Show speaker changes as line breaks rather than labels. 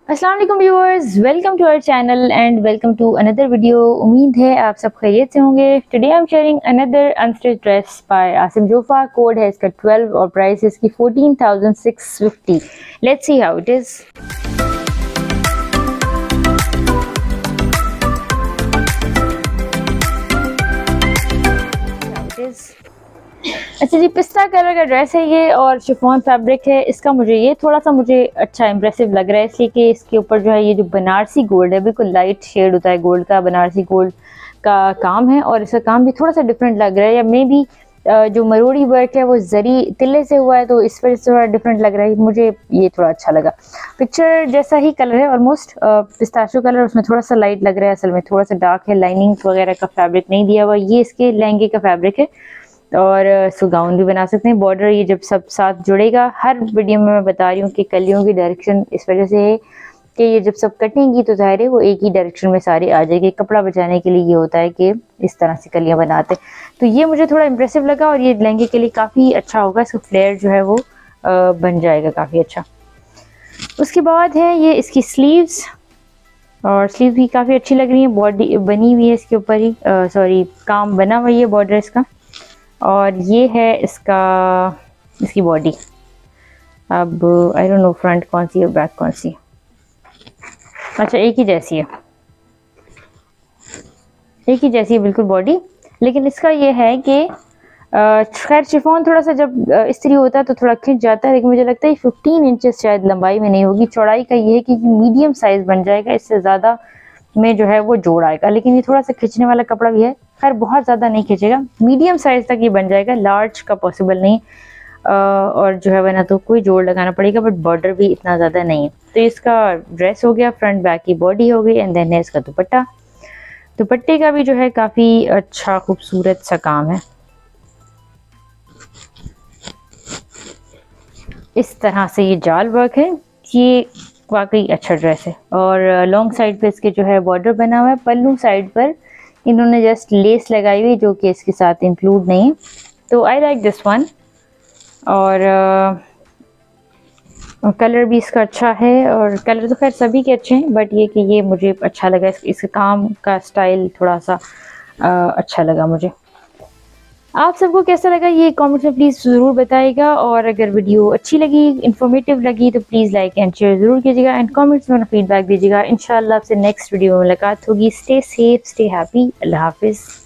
अस्सलाम वालेकुम viewers, welcome to our channel and welcome to another video. उम्मीद है आप सब खैरियत से होंगे। Today I am sharing another unstitch dress by Asim Jofa. Code है इसका 12 और प्राइस है इसकी 14,650। Let's see how it is. अच्छा जी, पिस्ता कलर का ड्रेस है ये और शिफॉन फैब्रिक है इसका। मुझे थोड़ा सा अच्छा इंप्रेसिव लग रहा है, इसलिए कि इसके ऊपर जो है ये जो बनारसी गोल्ड है, बिल्कुल लाइट शेड होता है गोल्ड का, बनारसी गोल्ड का काम है और इसका काम भी थोड़ा सा डिफरेंट लग रहा है। या मे बी जो मरोड़ी वर्क है वो जरी तिल्ले से हुआ है, तो इस वजह से थोड़ा डिफरेंट लग रहा है। मुझे ये थोड़ा अच्छा लगा। पिक्चर जैसा ही कलर है ऑलमोस्ट पिस्ताशियो कलर, उसमें थोड़ा सा लाइट लग रहा है, असल में थोड़ा सा डार्क है। लाइनिंग वगैरह का फैब्रिक नहीं दिया हुआ, ये इसके लहंगे का फैब्रिक है और इसको गाउन भी बना सकते हैं। बॉर्डर ये जब सब साथ जुड़ेगा, हर वीडियो में मैं बता रही हूँ कि कलियों की डायरेक्शन इस वजह से है कि ये जब सब कटेंगी तो ज़ाहिर है वो एक ही डायरेक्शन में सारी आ जाएगी। कपड़ा बचाने के लिए ये होता है कि इस तरह से कलियाँ बनाते, तो ये मुझे थोड़ा इंप्रेसिव लगा और ये लहंगे के लिए काफ़ी अच्छा होगा। इसका फ्लेयर जो है वो बन जाएगा काफ़ी अच्छा। उसके बाद है ये इसकी स्लीव्स, और स्लीव भी काफ़ी अच्छी लग रही है। बॉडी बनी हुई है इसके ऊपर ही, सॉरी काम बना हुआ है बॉर्डर इसका। और ये है इसकी बॉडी। अब आई डोंट नो फ्रंट कौन सी है बैक कौन सी। अच्छा, एक ही जैसी है बिल्कुल बॉडी। लेकिन इसका ये है कि खैर शिफॉन थोड़ा सा जब इस्त्री होता है तो थोड़ा खिंच जाता है, लेकिन मुझे लगता है 15 इंचेस शायद लंबाई में नहीं होगी। चौड़ाई का ये है कि मीडियम साइज बन जाएगा, इससे ज़्यादा में जो है वो जोड़ आएगा। लेकिन ये थोड़ा सा खींचने वाला कपड़ा भी है, खैर बहुत ज़्यादा नहीं खींचेगा, मीडियम साइज तक ये बन जाएगा। लार्ज का पॉसिबल नहीं। और जो है वह ना तो कोई जोड़ लगाना पड़ेगा, बट बॉर्डर भी इतना ज़्यादा नहीं है। तो इसका ड्रेस हो गया, फ्रंट बैक की बॉडी हो गई, एंड देन है इसका दुपट्टा। दुपट्टे का भी जो है काफ़ी अच्छा खूबसूरत सा काम है। इस तरह से ये जाल वर्क है, ये वाकई अच्छा ड्रेस है। और लॉन्ग साइड पे इसके जो है बॉर्डर बना हुआ है। पल्लू साइड पर इन्होंने जस्ट लेस लगाई हुई जो कि इसके साथ इंक्लूड नहीं है, तो आई लाइक दिस वन। और कलर भी इसका अच्छा है, और कलर तो खैर सभी के अच्छे हैं, बट ये कि ये मुझे अच्छा लगा, इसके काम का स्टाइल थोड़ा सा अच्छा लगा मुझे। आप सबको कैसा लगा ये कमेंट्स में प्लीज़ ज़रूर बताइएगा। और अगर वीडियो अच्छी लगी, इन्फॉर्मेटिव लगी, तो प्लीज़ लाइक एंड शेयर ज़रूर कीजिएगा एंड कमेंट्स में फीडबैक दीजिएगा। इंशाल्लाह आपसे नेक्स्ट वीडियो में मुलाकात होगी। Stay safe, stay happy. अल्लाह हाफिज़।